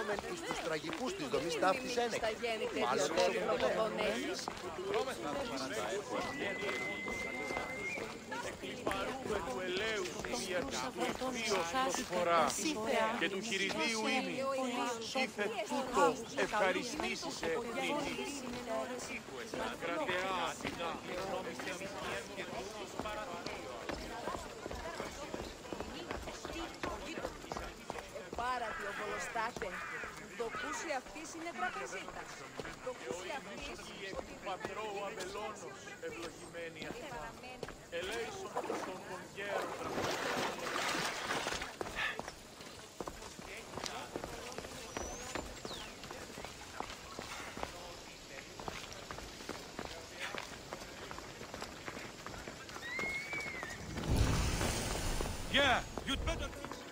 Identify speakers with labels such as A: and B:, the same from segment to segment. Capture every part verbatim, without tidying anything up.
A: Εύχομαι εις τους τραγικούς της δομής ταύτης ένεκ. Μάλλον
B: Λογοδονέσεις.
C: Παρούμε του ελέους ιερτίος προσφορά και του χειριδίου ήμι. Ήθε τούτο ευχαριστήσεις εχνίτη. Κρατεά,
B: Πάρατη ο Βολοστάτε. Το κούσι αυτής είναι τραπεζίτας. Το κούσι αυτής
C: εκ του πατρώου αμελώνος ευλογημένη αυτά. Ελέησον των κονγέρων τραπεζίτων.
D: Yeah, you'd better...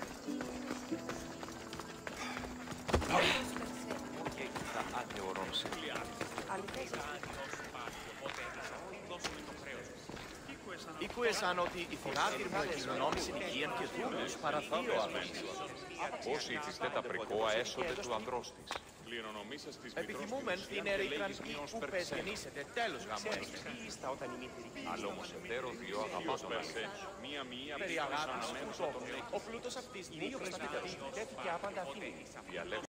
A: Ήκουεσαν ότι η θυνάτηρ μου εκοινωνόμησε νοικίαν και δούλους παραθύο αμέσως.
E: Όσοι ήθιστε τα πρικόα έσονται του ανδρός της.
A: Επιθυμούμεν την ερήτραν που πες γεννήσετε τέλος γαμώνος.
E: Αλλά όμως εταίρο δύο αγαπάτων αυτές.
A: Περί αγάπης του τόπου, ο πλούτος αυτής δύο πρεσβυτέρους τέθηκε άπαντα Αθήνη.